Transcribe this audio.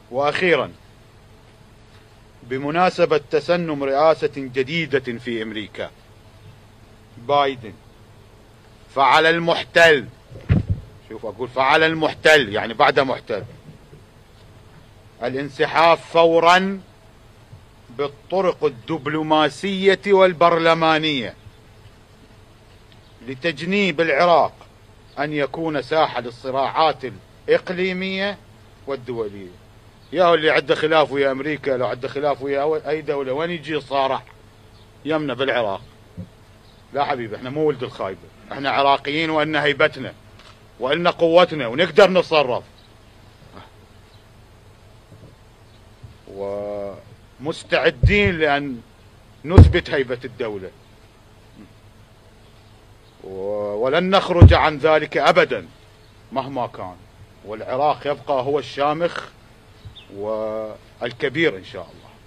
وأخيرا، بمناسبة تسنم رئاسة جديدة في أمريكا، بايدن، فعل المحتل، شوف أقول فعل المحتل يعني بعد محتل، الانسحاب فورا بالطرق الدبلوماسية والبرلمانية لتجنيب العراق أن يكون ساحة للصراعات الإقليمية والدولية. يا اللي عنده خلاف ويا أمريكا، لو عنده خلاف ويا أي دولة وين يجي يصارع؟ يمنا بالعراق. لا حبيبي، احنا مو ولد الخايبة، احنا عراقيين وإن هيبتنا وإن قوتنا ونقدر نتصرف، ومستعدين لأن نثبت هيبة الدولة، ولن نخرج عن ذلك أبدا مهما كان، والعراق يبقى هو الشامخ والكبير إن شاء الله.